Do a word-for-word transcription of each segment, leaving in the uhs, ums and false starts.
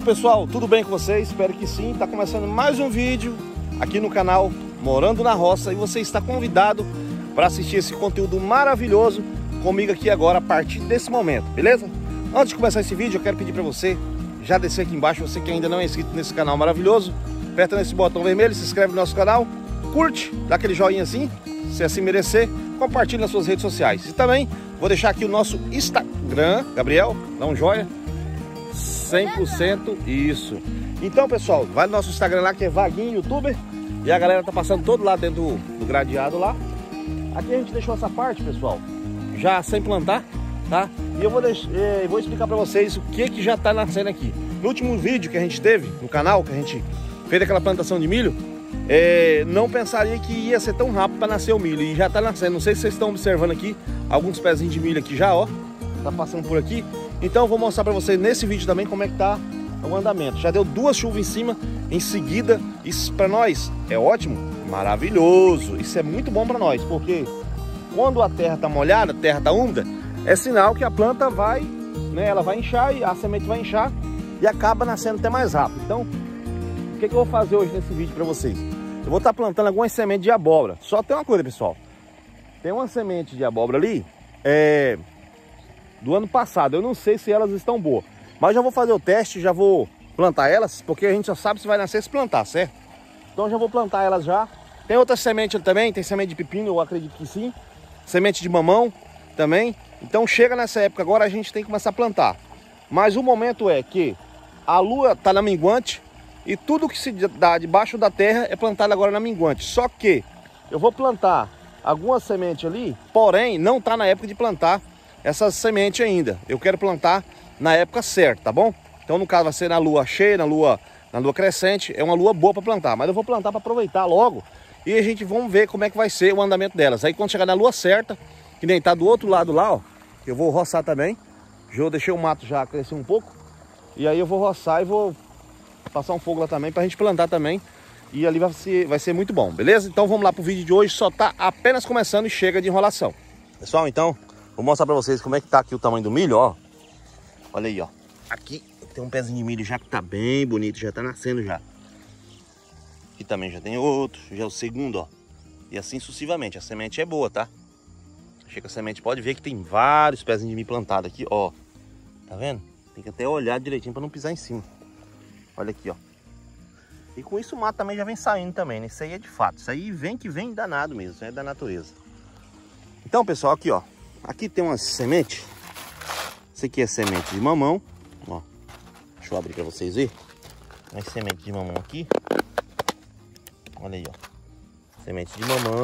pessoal, tudo bem com vocês? Espero que sim. Está começando mais um vídeo aqui no canal Morando na Roça e você está convidado para assistir esse conteúdo maravilhoso comigo aqui agora a partir desse momento, beleza? Antes de começar esse vídeo, eu quero pedir para você já descer aqui embaixo, você que ainda não é inscrito nesse canal maravilhoso, aperta nesse botão vermelho, se inscreve no nosso canal, curte, dá aquele joinha assim, se assim merecer, compartilhe nas suas redes sociais. E também vou deixar aqui o nosso Instagram, Gabriel, dá um joia, cem por cento isso. Então, pessoal, vai no nosso Instagram lá que é Vaguinho Youtuber e a galera tá passando todo lá dentro do, do gradeado lá. Aqui a gente deixou essa parte, pessoal, já sem plantar, tá? E eu vou, deixar, eh, vou explicar para vocês o que que já tá nascendo aqui. No último vídeo que a gente teve no canal, que a gente fez aquela plantação de milho, eh, não pensaria que ia ser tão rápido para nascer o milho. E já tá nascendo, não sei se vocês estão observando aqui, alguns pezinhos de milho aqui já, ó, tá passando por aqui. Então eu vou mostrar para vocês nesse vídeo também como é que tá o andamento. Já deu duas chuvas em cima, em seguida, isso para nós é ótimo, maravilhoso. Isso é muito bom para nós, porque quando a terra tá molhada, a terra tá úmida, é sinal que a planta vai, né, ela vai inchar e a semente vai inchar e acaba nascendo até mais rápido. Então, o que que eu vou fazer hoje nesse vídeo para vocês? Eu vou estar plantando algumas sementes de abóbora. Só tem uma coisa, pessoal. Tem uma semente de abóbora ali, é, do ano passado. Eu não sei se elas estão boas, mas já vou fazer o teste, já vou plantar elas, porque a gente só sabe se vai nascer se plantar, certo? Então já vou plantar elas já. Tem outras sementes ali também, tem semente de pepino, eu acredito que sim. Semente de mamão também. Então chega nessa época agora, a gente tem que começar a plantar. Mas o momento é que a lua está na minguante e tudo que se dá debaixo da terra é plantado agora na minguante. Só que eu vou plantar algumas sementes ali, porém não está na época de plantar essas sementes ainda. Eu quero plantar na época certa, tá bom? Então no caso vai ser na lua cheia, na lua, na lua crescente. É uma lua boa para plantar, mas eu vou plantar para aproveitar logo. E a gente vamos ver como é que vai ser o andamento delas. Aí quando chegar na lua certa, que nem tá do outro lado lá, ó, eu vou roçar também. Já deixei o mato já crescer um pouco. E aí eu vou roçar e vou passar um fogo lá também pra gente plantar também. E ali vai ser, vai ser muito bom, beleza? Então vamos lá pro vídeo de hoje. Só tá apenas começando e chega de enrolação. Pessoal, então, vou mostrar pra vocês como é que tá aqui o tamanho do milho, ó. Olha aí, ó. Aqui tem um pezinho de milho já que tá bem bonito, já tá nascendo já. Aqui também já tem outro, já é o segundo, ó. E assim sucessivamente. A semente é boa, tá? Chega a semente, pode ver que tem vários pezinhos de milho plantado aqui, ó. Tá vendo? Tem que até olhar direitinho para não pisar em cima. Olha aqui, ó. E com isso o mato também já vem saindo também, né? Isso aí é de fato. Isso aí vem que vem danado mesmo, isso é da natureza. Então, pessoal, aqui, ó. Aqui tem umas sementes. Isso aqui é semente de mamão, ó. Deixa eu abrir para vocês verem. Uma semente de mamão aqui. Olha aí, ó. Semente de mamão.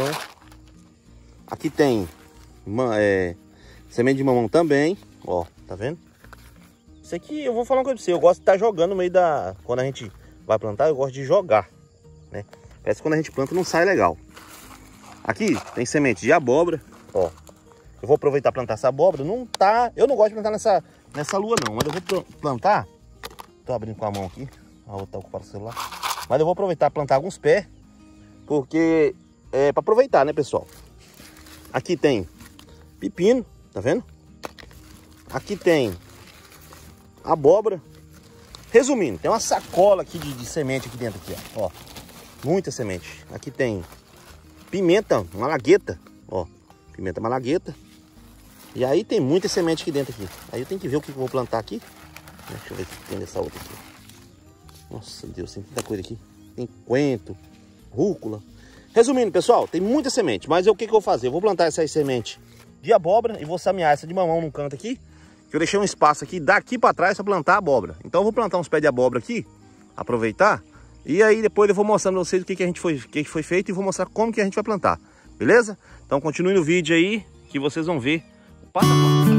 Aqui tem uma, é, semente de mamão também, ó, tá vendo? Isso aqui eu vou falar uma coisa pra você, eu gosto de estar jogando no meio da... Quando a gente vai plantar, eu gosto de jogar, né? Parece que quando a gente planta não sai legal. Aqui tem semente de abóbora, ó. Eu vou aproveitar plantar essa abóbora, não tá... Eu não gosto de plantar nessa, nessa lua não, mas eu vou plantar... Tô abrindo com a mão aqui, ó, vou ocupar o celular. Mas eu vou aproveitar plantar alguns pés, porque é pra aproveitar, né, pessoal? Aqui tem pepino, tá vendo? Aqui tem abóbora. Resumindo, tem uma sacola aqui de, de semente aqui dentro, aqui, ó. Ó, muita semente. Aqui tem pimenta malagueta, ó, pimenta malagueta. E aí tem muita semente aqui dentro aqui. Aí eu tenho que ver o que eu vou plantar aqui. Deixa eu ver o que tem nessa outra aqui. Nossa Deus, tem tanta coisa aqui. Tem coentro, rúcula. Resumindo, pessoal, tem muita semente, mas eu, o que, que eu vou fazer? Eu vou plantar essas sementes de abóbora e vou semear essa de mamão num canto aqui, que eu deixei um espaço aqui daqui para trás para plantar abóbora. Então eu vou plantar uns pés de abóbora aqui, aproveitar, e aí depois eu vou mostrando para vocês o que, que a gente foi, o que, que foi feito e vou mostrar como que a gente vai plantar, beleza? Então continue no vídeo aí que vocês vão ver o passo a passo.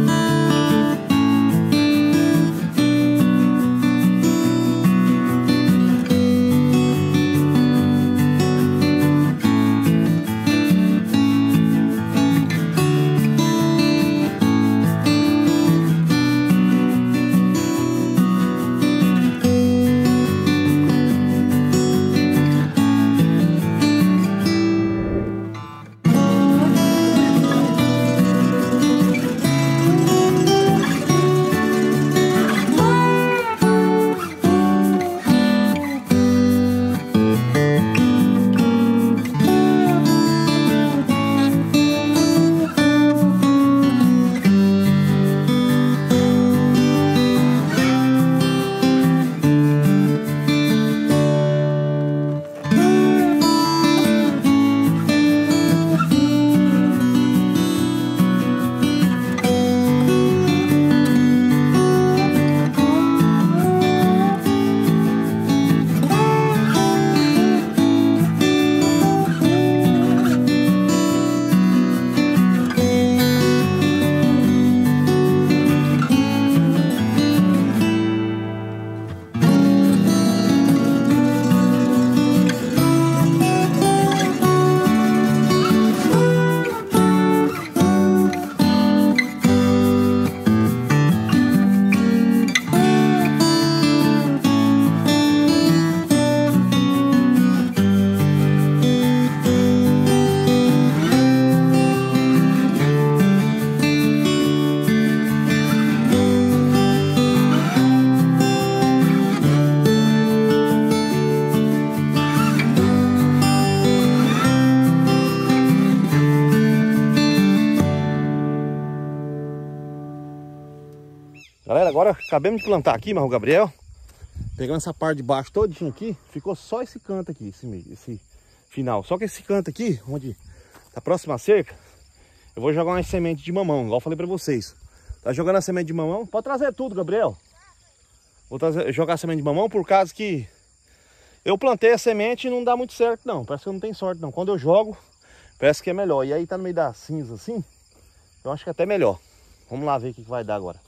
Galera, agora acabamos de plantar aqui, mas o Gabriel, pegando essa parte de baixo todinho aqui, ficou só esse canto aqui, esse, meio, esse final. Só que esse canto aqui, onde tá próximo à cerca, eu vou jogar uma semente de mamão, igual eu falei pra vocês. Tá jogando a semente de mamão? Pode trazer tudo, Gabriel. Vou trazer, jogar a semente de mamão por causa que eu plantei a semente e não dá muito certo não. Parece que não tem sorte não. Quando eu jogo, parece que é melhor. E aí tá no meio da cinza assim, eu acho que é até melhor. Vamos lá ver o que vai dar agora.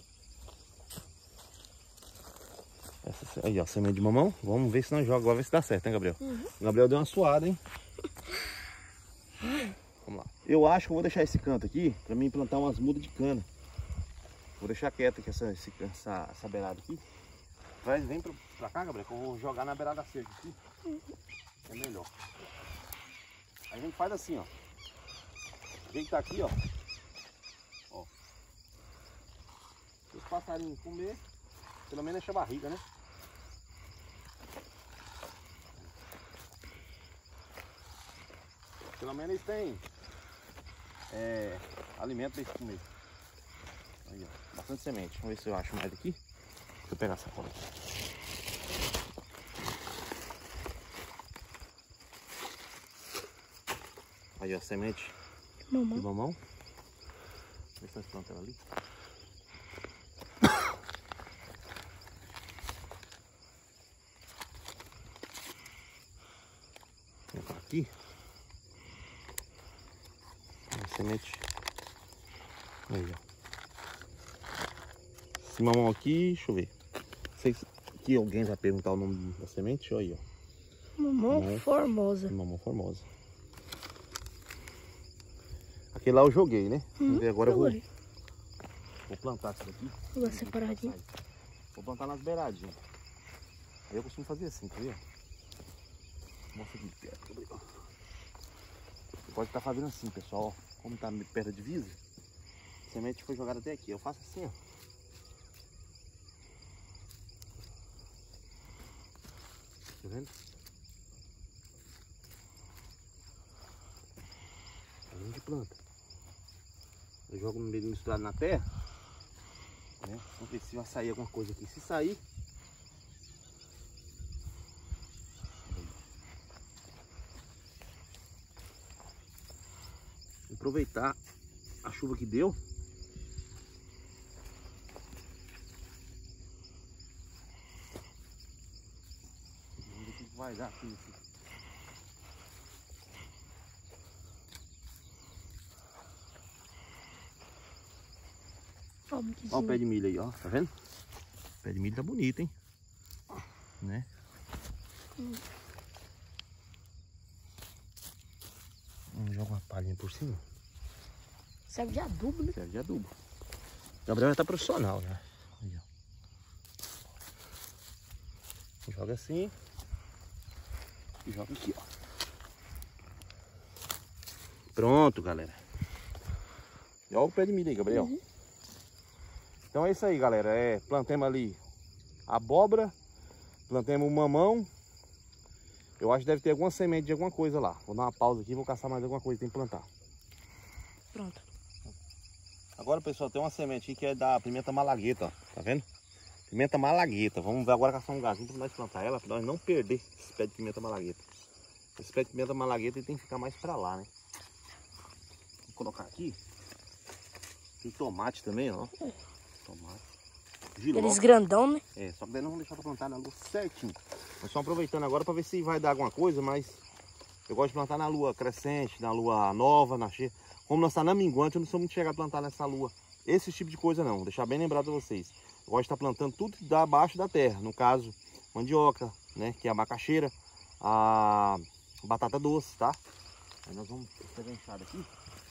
Essa, aí ó, semente de mamão. Vamos ver se não joga agora, ver se dá certo, hein, Gabriel? Uhum. O Gabriel deu uma suada, hein? Vamos lá. Eu acho que eu vou deixar esse canto aqui pra mim plantar umas mudas de cana. Vou deixar quieto aqui essa, essa, essa beirada aqui. Vai, vem pra, pra cá, Gabriel, que eu vou jogar na beirada da cerca aqui. Uhum. É melhor. Aí a gente faz assim, ó. A gente tá aqui, ó. Ó. Se os passarinhos comer, pelo menos enche a barriga, né? Pelo menos eles têm é, alimento para eles comer. Aí, ó, bastante semente. Vamos ver se eu acho mais aqui. Deixa eu pegar essa cola aqui. Aí, ó, semente mamão. De mamão. Vê se nós plantamos ela ali. Vou colocar aqui. A semente. Aí, ó. Esse mamão aqui, deixa eu ver. Não sei se aqui alguém vai perguntar o nome da semente. Olha aí, ó. Mamão, mamão Formosa. Mamão Formosa. Aquele lá eu joguei, né? Hum, agora eu vou, vou plantar isso aqui. Vou separadinho. Vou plantar nas beiradinhas. Aí eu costumo fazer assim, tá vendo? Mostra aqui perto. Você pode estar fazendo assim, pessoal. Como tá perto da divisa, a semente foi jogada até aqui. Eu faço assim, ó. Tá vendo? A gente planta. Eu jogo no meio misturado na terra. Né? Vamos ver se vai sair alguma coisa aqui. Se sair, aproveitar a chuva que deu. Vamos ver o que vai dar aqui. Olha o pé de milho aí, ó. Tá vendo? O pé de milho tá bonito, hein? Né? Hum. Vamos jogar uma palhinha por cima. Serve de adubo, né? Serve de adubo. O Gabriel já tá profissional, né? Aí, ó. Joga assim. E joga aqui, ó. Pronto, galera. E olha o pé de milho aí, Gabriel. Uhum. Então é isso aí, galera. É, plantemos ali abóbora. Plantemos o mamão. Eu acho que deve ter alguma semente de alguma coisa lá. Vou dar uma pausa aqui e vou caçar mais alguma coisa que tem que plantar. Pronto. Agora, pessoal, tem uma semente aqui que é da pimenta malagueta, ó. Tá vendo? Pimenta malagueta. Vamos ver agora caçar um lugarzinho para nós plantar ela, para nós não perder esse pé de pimenta malagueta. Esse pé de pimenta malagueta ele tem que ficar mais para lá, né? Vou colocar aqui. Tem tomate também, ó. É. Tomate. Giló. Eles grandão, né? É, só que daí não vamos deixar para plantar na lua certinho. Nós só aproveitando agora para ver se vai dar alguma coisa, mas eu gosto de plantar na lua crescente, na lua nova, na cheia. Como nós está na minguante, eu não sou muito chegado a plantar nessa lua. Esse tipo de coisa não, vou deixar bem lembrado para vocês. Eu gosto de estar plantando tudo da abaixo da terra. No caso, mandioca, né, que é a macaxeira, a batata doce, tá? Aí nós vamos pegar a enxada aqui.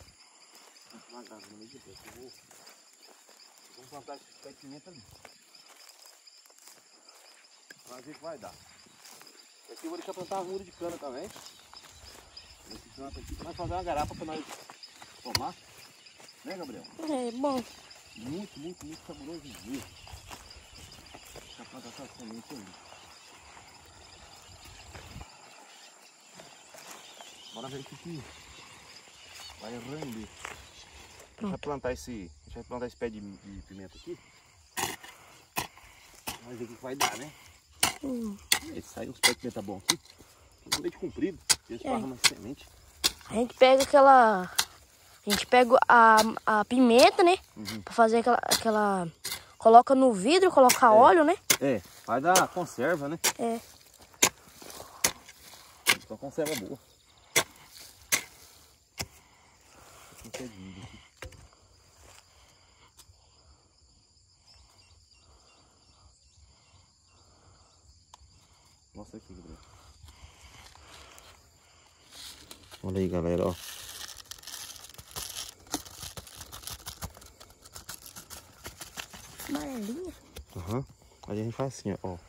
Vamos plantar esse pé de pimenta ali. Vamos ver o que vai dar. Aqui eu vou deixar plantar uma muda de cana também. Esse canto aqui, nós fazer uma garapa para nós tomar. Né, Gabriel? É bom. Muito, muito, muito saboroso de ver. Deixa eu plantar essa semente aí. Bora ver o que vai render. Deixa eu plantar esse, deixa eu plantar esse pé de, de pimenta aqui. Vamos ver o que vai dar, né? Hum. Esse sai uns pés de pimenta bom aqui. Um leite comprido. Esse É. barra mais semente. A gente pega aquela... A gente pega a, a pimenta, né? Uhum. Pra fazer aquela, aquela... Coloca no vidro, coloca É. óleo, né? É, vai dar conserva, né? É. Só conserva boa. Aqui. Mostra aqui, Gabriel. Olha aí, galera, ó. Amarelinha. Aham. Aí a gente faz assim, ó.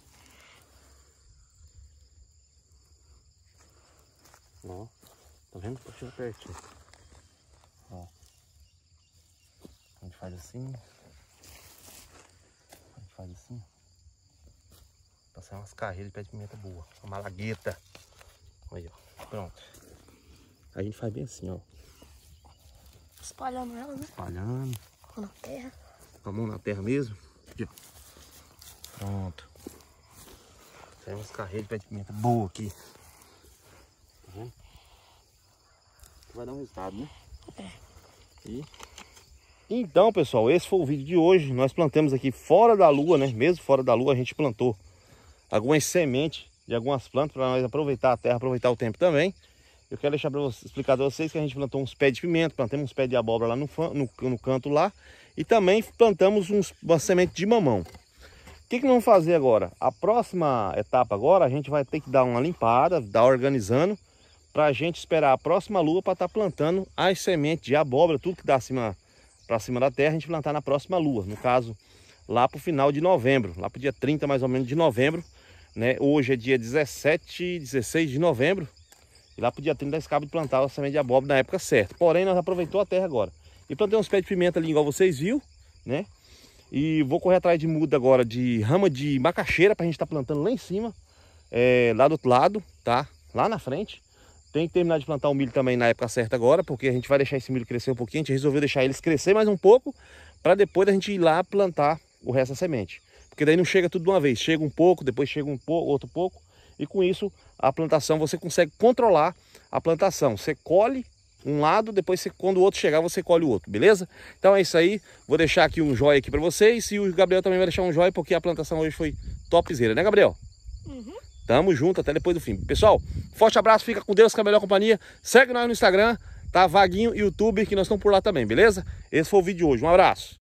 Ó. Tá vendo? Vou tirar pertinho. Ó. A gente faz assim. A gente faz assim. Passar umas carreiras de pé de pimenta boa. Uma malagueta. Aí, ó. Pronto. Aí a gente faz bem assim, ó. Espalhando ela, né? Espalhando. Na terra. Com a mão na terra mesmo. Aqui, ó. Pronto. Sai umas carreiras de pé de pimenta boa aqui. Tá vendo? Vai dar um resultado, né? É. E... Então, pessoal, esse foi o vídeo de hoje. Nós plantamos aqui fora da lua, né? Mesmo fora da lua, a gente plantou algumas sementes de algumas plantas para nós aproveitar a terra, aproveitar o tempo também. Eu quero deixar para vocês, explicar para vocês que a gente plantou uns pés de pimenta, plantamos uns pés de abóbora lá no, no, no canto lá. E também plantamos uns, uma semente de mamão. O que, que nós vamos fazer agora? A próxima etapa agora, a gente vai ter que dar uma limpada, dar organizando, para a gente esperar a próxima lua para estar tá plantando as sementes de abóbora, tudo que dá acima, para cima da terra, a gente plantar na próxima lua. No caso, lá para o final de novembro, lá para o dia trinta mais ou menos de novembro, né? Hoje é dia dezessete, dezesseis de novembro. E lá para o dia trinta nós acaba de plantar a semente de abóbora na época certa. Porém, nós aproveitou a terra agora. E plantei uns pés de pimenta ali, igual vocês viram, né? E vou correr atrás de muda agora de rama de macaxeira pra gente estar tá plantando lá em cima, é, lá do outro lado, tá? Lá na frente. Tem que terminar de plantar o milho também na época certa agora, porque a gente vai deixar esse milho crescer um pouquinho. A gente resolveu deixar eles crescer mais um pouco, para depois a gente ir lá plantar o resto da semente. Porque daí não chega tudo de uma vez, chega um pouco, depois chega um pouco, outro pouco. E com isso, a plantação, você consegue controlar a plantação. Você colhe um lado, depois você, quando o outro chegar, você colhe o outro, beleza? Então é isso aí, vou deixar aqui um joinha aqui para vocês. E o Gabriel também vai deixar um joinha, porque a plantação hoje foi topzera, né, Gabriel? Uhum. Tamo junto até depois do fim. Pessoal, forte abraço, fica com Deus, com a melhor companhia. Segue nós no Instagram, tá? Vaguinho, YouTube, que nós estamos por lá também, beleza? Esse foi o vídeo de hoje. Um abraço.